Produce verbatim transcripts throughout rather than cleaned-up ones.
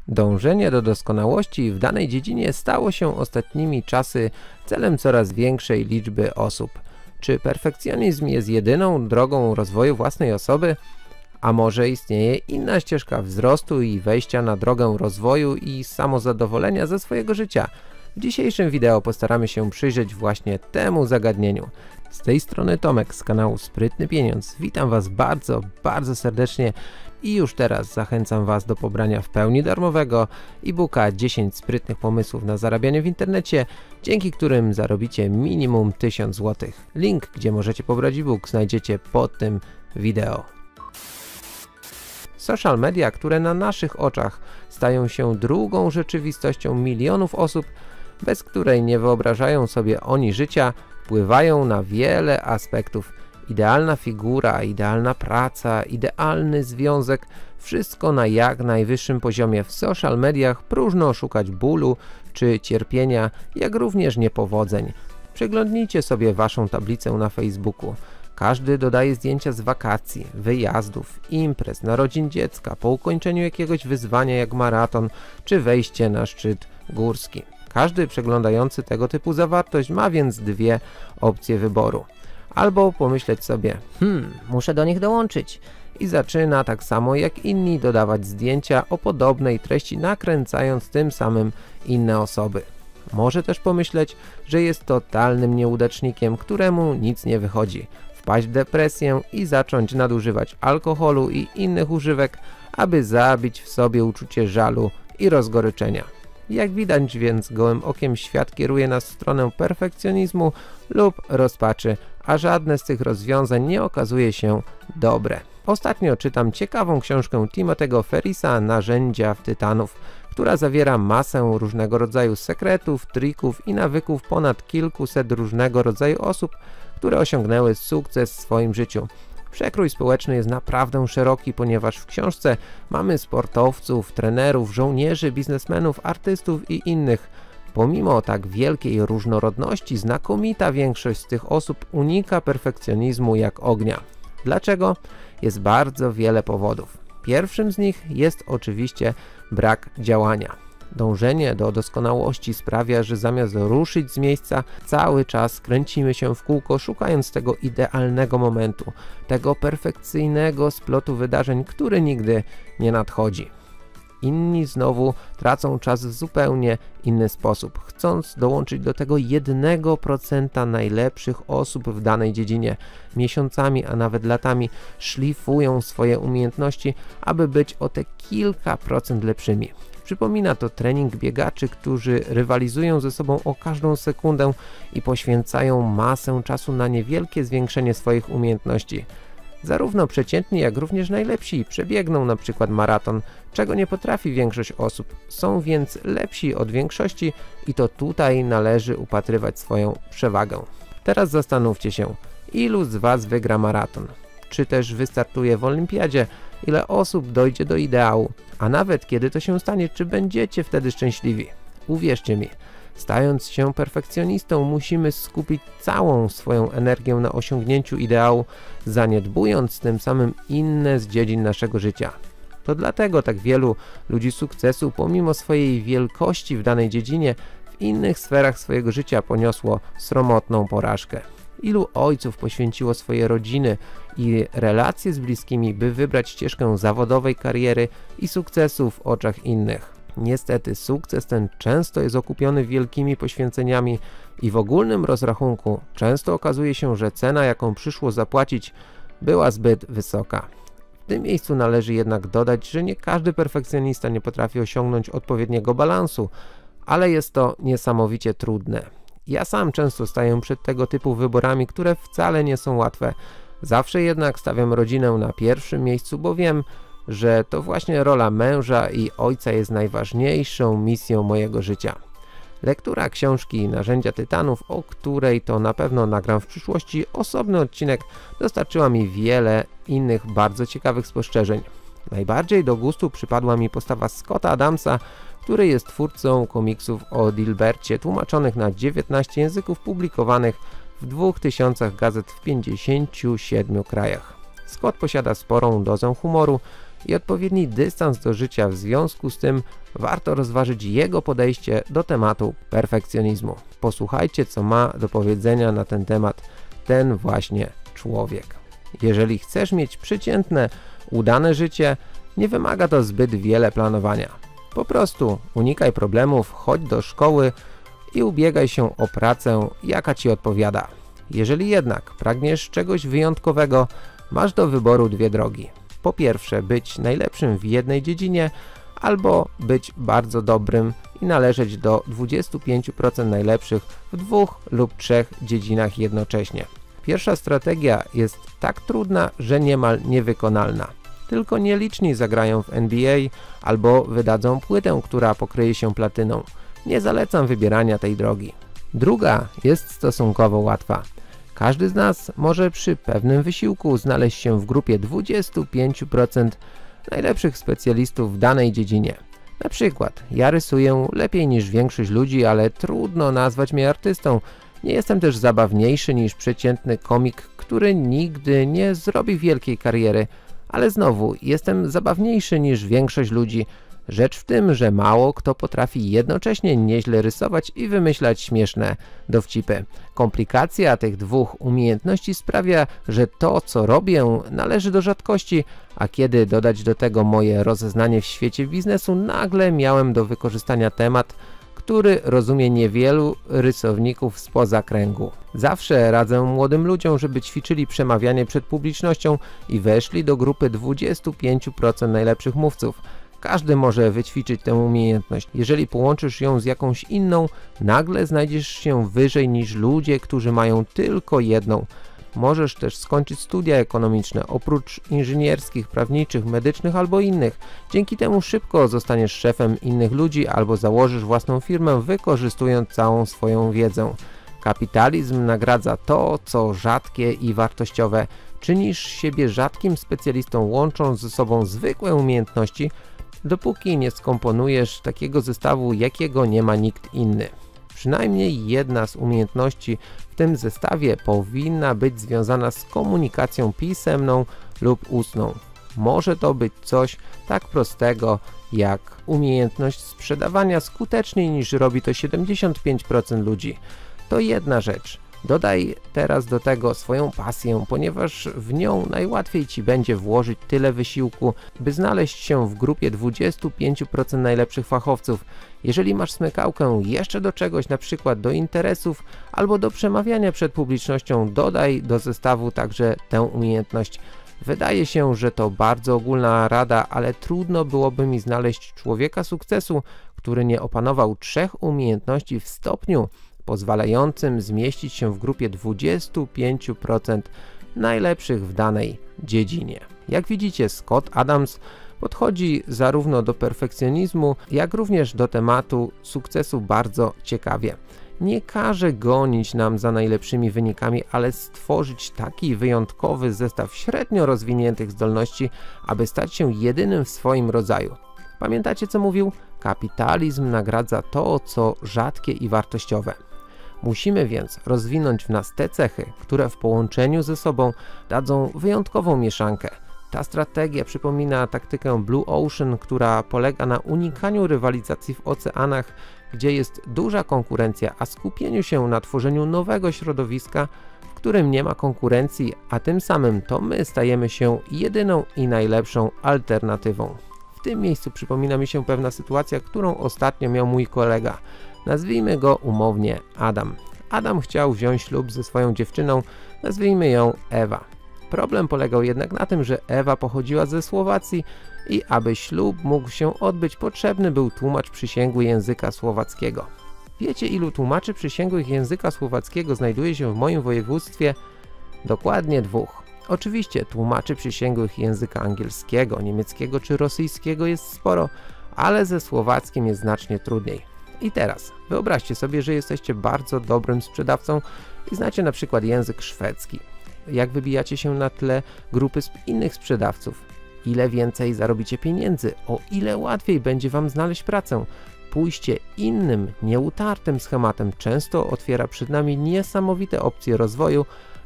Dążenie do doskonałości w danej dziedzinie stało się ostatnimi czasy celem coraz większej liczby osób. Czy perfekcjonizm jest jedyną drogą rozwoju własnej osoby? A może istnieje inna ścieżka wzrostu i wejścia na drogę rozwoju i samozadowolenia ze swojego życia? W dzisiejszym wideo postaramy się przyjrzeć właśnie temu zagadnieniu. Z tej strony Tomek z kanału Sprytny Pieniądz. Witam Was bardzo, bardzo serdecznie i już teraz zachęcam Was do pobrania w pełni darmowego e-booka dziesięć sprytnych pomysłów na zarabianie w internecie, dzięki którym zarobicie minimum tysiąc złotych. Link, gdzie możecie pobrać e-book, znajdziecie pod tym wideo. Social media, które na naszych oczach stają się drugą rzeczywistością milionów osób, bez której nie wyobrażają sobie oni życia, wpływają na wiele aspektów. Idealna figura, idealna praca, idealny związek, wszystko na jak najwyższym poziomie. W social mediach próżno szukać bólu czy cierpienia, jak również niepowodzeń. Przeglądnijcie sobie Waszą tablicę na Facebooku. Każdy dodaje zdjęcia z wakacji, wyjazdów, imprez, narodzin dziecka, po ukończeniu jakiegoś wyzwania jak maraton czy wejście na szczyt górski. Każdy przeglądający tego typu zawartość ma więc dwie opcje wyboru. Albo pomyśleć sobie, hmm, muszę do nich dołączyć i zaczyna tak samo jak inni dodawać zdjęcia o podobnej treści, nakręcając tym samym inne osoby. Może też pomyśleć, że jest totalnym nieudacznikiem, któremu nic nie wychodzi, wpaść w depresję i zacząć nadużywać alkoholu i innych używek, aby zabić w sobie uczucie żalu i rozgoryczenia. Jak widać więc gołym okiem świat kieruje nas w stronę perfekcjonizmu lub rozpaczy, a żadne z tych rozwiązań nie okazuje się dobre. Ostatnio czytam ciekawą książkę Timothy'ego Ferrisa Narzędzia Tytanów, która zawiera masę różnego rodzaju sekretów, trików i nawyków ponad kilkuset różnego rodzaju osób, które osiągnęły sukces w swoim życiu. Przekrój społeczny jest naprawdę szeroki, ponieważ w książce mamy sportowców, trenerów, żołnierzy, biznesmenów, artystów i innych. Pomimo tak wielkiej różnorodności, znakomita większość z tych osób unika perfekcjonizmu jak ognia. Dlaczego? Jest bardzo wiele powodów. Pierwszym z nich jest oczywiście brak działania. Dążenie do doskonałości sprawia, że zamiast ruszyć z miejsca, cały czas kręcimy się w kółko, szukając tego idealnego momentu, tego perfekcyjnego splotu wydarzeń, który nigdy nie nadchodzi. Inni znowu tracą czas w zupełnie inny sposób, chcąc dołączyć do tego jednego procenta najlepszych osób w danej dziedzinie. Miesiącami, a nawet latami szlifują swoje umiejętności, aby być o te kilka procent lepszymi. Przypomina to trening biegaczy, którzy rywalizują ze sobą o każdą sekundę i poświęcają masę czasu na niewielkie zwiększenie swoich umiejętności. Zarówno przeciętni, jak również najlepsi przebiegną na przykład maraton, czego nie potrafi większość osób. Są więc lepsi od większości i to tutaj należy upatrywać swoją przewagę. Teraz zastanówcie się, ilu z Was wygra maraton? Czy też wystartuje w olimpiadzie? Ile osób dojdzie do ideału? A nawet kiedy to się stanie, czy będziecie wtedy szczęśliwi? Uwierzcie mi, stając się perfekcjonistą, musimy skupić całą swoją energię na osiągnięciu ideału, zaniedbując tym samym inne z dziedzin naszego życia. To dlatego tak wielu ludzi sukcesu, pomimo swojej wielkości w danej dziedzinie, w innych sferach swojego życia poniosło sromotną porażkę. Ilu ojców poświęciło swoje rodziny i relacje z bliskimi, by wybrać ścieżkę zawodowej kariery i sukcesu w oczach innych. Niestety sukces ten często jest okupiony wielkimi poświęceniami i w ogólnym rozrachunku często okazuje się, że cena, jaką przyszło zapłacić, była zbyt wysoka. W tym miejscu należy jednak dodać, że nie każdy perfekcjonista nie potrafi osiągnąć odpowiedniego balansu, ale jest to niesamowicie trudne. Ja sam często staję przed tego typu wyborami, które wcale nie są łatwe. Zawsze jednak stawiam rodzinę na pierwszym miejscu, bo wiem, że to właśnie rola męża i ojca jest najważniejszą misją mojego życia. Lektura książki Narzędzia Tytanów, o której to na pewno nagram w przyszłości osobny odcinek, dostarczyła mi wiele innych bardzo ciekawych spostrzeżeń. Najbardziej do gustu przypadła mi postawa Scotta Adamsa, który jest twórcą komiksów o Dilbercie, tłumaczonych na dziewiętnaście języków, publikowanych w dwóch tysiącach gazet w pięćdziesięciu siedmiu krajach. Scott posiada sporą dozę humoru i odpowiedni dystans do życia. W związku z tym warto rozważyć jego podejście do tematu perfekcjonizmu. Posłuchajcie, co ma do powiedzenia na ten temat ten właśnie człowiek. Jeżeli chcesz mieć przeciętne, udane życie, nie wymaga to zbyt wiele planowania. Po prostu unikaj problemów, chodź do szkoły i ubiegaj się o pracę, jaka ci odpowiada. Jeżeli jednak pragniesz czegoś wyjątkowego, masz do wyboru dwie drogi. Po pierwsze, być najlepszym w jednej dziedzinie, albo być bardzo dobrym i należeć do dwudziestu pięciu procent najlepszych w dwóch lub trzech dziedzinach jednocześnie. Pierwsza strategia jest tak trudna, że niemal niewykonalna. Tylko nieliczni zagrają w N B A albo wydadzą płytę, która pokryje się platyną. Nie zalecam wybierania tej drogi. Druga jest stosunkowo łatwa. Każdy z nas może przy pewnym wysiłku znaleźć się w grupie dwudziestu pięciu procent najlepszych specjalistów w danej dziedzinie. Na przykład, ja rysuję lepiej niż większość ludzi, ale trudno nazwać mnie artystą. Nie jestem też zabawniejszy niż przeciętny komik, który nigdy nie zrobi wielkiej kariery, ale znowu jestem zabawniejszy niż większość ludzi. Rzecz w tym, że mało kto potrafi jednocześnie nieźle rysować i wymyślać śmieszne dowcipy. Komplikacja tych dwóch umiejętności sprawia, że to, co robię, należy do rzadkości, a kiedy dodać do tego moje rozeznanie w świecie biznesu, nagle miałem do wykorzystania temat, który rozumie niewielu rysowników spoza kręgu. Zawsze radzę młodym ludziom, żeby ćwiczyli przemawianie przed publicznością i weszli do grupy dwudziestu pięciu procent najlepszych mówców. Każdy może wyćwiczyć tę umiejętność. Jeżeli połączysz ją z jakąś inną, nagle znajdziesz się wyżej niż ludzie, którzy mają tylko jedną. Możesz też skończyć studia ekonomiczne, oprócz inżynierskich, prawniczych, medycznych albo innych. Dzięki temu szybko zostaniesz szefem innych ludzi albo założysz własną firmę, wykorzystując całą swoją wiedzę. Kapitalizm nagradza to, co rzadkie i wartościowe. Czynisz siebie rzadkim specjalistą, łącząc ze sobą zwykłe umiejętności, dopóki nie skomponujesz takiego zestawu, jakiego nie ma nikt inny. Przynajmniej jedna z umiejętności w tym zestawie powinna być związana z komunikacją pisemną lub ustną. Może to być coś tak prostego jak umiejętność sprzedawania skuteczniej niż robi to siedemdziesiąt pięć procent ludzi. To jedna rzecz. Dodaj teraz do tego swoją pasję, ponieważ w nią najłatwiej Ci będzie włożyć tyle wysiłku, by znaleźć się w grupie dwudziestu pięciu procent najlepszych fachowców. Jeżeli masz smykałkę jeszcze do czegoś, na przykład do interesów albo do przemawiania przed publicznością, dodaj do zestawu także tę umiejętność. Wydaje się, że to bardzo ogólna rada, ale trudno byłoby mi znaleźć człowieka sukcesu, który nie opanował trzech umiejętności w stopniu pozwalającym zmieścić się w grupie dwudziestu pięciu procent najlepszych w danej dziedzinie. Jak widzicie, Scott Adams podchodzi zarówno do perfekcjonizmu, jak również do tematu sukcesu bardzo ciekawie. Nie każe gonić nam za najlepszymi wynikami, ale stworzyć taki wyjątkowy zestaw średnio rozwiniętych zdolności, aby stać się jedynym w swoim rodzaju. Pamiętacie, co mówił? Kapitalizm nagradza to, co rzadkie i wartościowe. Musimy więc rozwinąć w nas te cechy, które w połączeniu ze sobą dadzą wyjątkową mieszankę. Ta strategia przypomina taktykę Blue Ocean, która polega na unikaniu rywalizacji w oceanach, gdzie jest duża konkurencja, a skupieniu się na tworzeniu nowego środowiska, w którym nie ma konkurencji, a tym samym to my stajemy się jedyną i najlepszą alternatywą. W tym miejscu przypomina mi się pewna sytuacja, którą ostatnio miał mój kolega. Nazwijmy go umownie Adam. Adam chciał wziąć ślub ze swoją dziewczyną, nazwijmy ją Ewa. Problem polegał jednak na tym, że Ewa pochodziła ze Słowacji i aby ślub mógł się odbyć, potrzebny był tłumacz przysięgły języka słowackiego. Wiecie, ilu tłumaczy przysięgłych języka słowackiego znajduje się w moim województwie? Dokładnie dwóch. Oczywiście tłumaczy przysięgłych języka angielskiego, niemieckiego czy rosyjskiego jest sporo, ale ze słowackim jest znacznie trudniej. I teraz wyobraźcie sobie, że jesteście bardzo dobrym sprzedawcą i znacie na przykład język szwedzki. Jak wybijacie się na tle grupy innych sprzedawców? Ile więcej zarobicie pieniędzy? O ile łatwiej będzie Wam znaleźć pracę? Pójście innym, nieutartym schematem często otwiera przed nami niesamowite opcje rozwoju,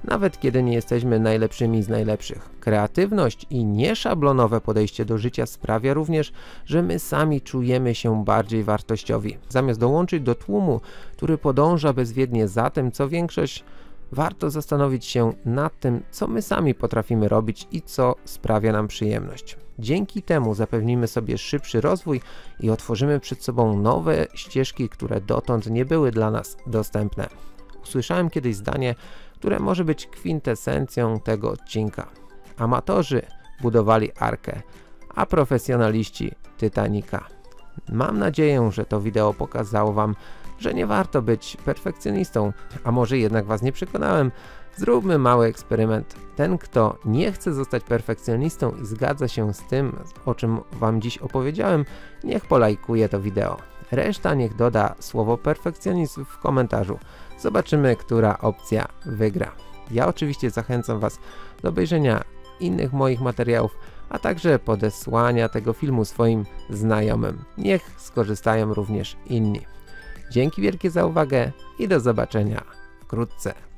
nawet kiedy nie jesteśmy najlepszymi z najlepszych. Kreatywność i nieszablonowe podejście do życia sprawia również, że my sami czujemy się bardziej wartościowi. Zamiast dołączyć do tłumu, który podąża bezwiednie za tym, co większość, warto zastanowić się nad tym, co my sami potrafimy robić i co sprawia nam przyjemność. Dzięki temu zapewnimy sobie szybszy rozwój i otworzymy przed sobą nowe ścieżki, które dotąd nie były dla nas dostępne. Usłyszałem kiedyś zdanie, które może być kwintesencją tego odcinka. Amatorzy budowali Arkę, a profesjonaliści Titanica. Mam nadzieję, że to wideo pokazało Wam, że nie warto być perfekcjonistą, a może jednak Was nie przekonałem. Zróbmy mały eksperyment. Ten, kto nie chce zostać perfekcjonistą i zgadza się z tym, o czym Wam dziś opowiedziałem, niech polajkuje to wideo. Reszta niech doda słowo perfekcjonizm w komentarzu. Zobaczymy, która opcja wygra. Ja oczywiście zachęcam Was do obejrzenia innych moich materiałów, a także podesłania tego filmu swoim znajomym. Niech skorzystają również inni. Dzięki wielkie za uwagę i do zobaczenia wkrótce.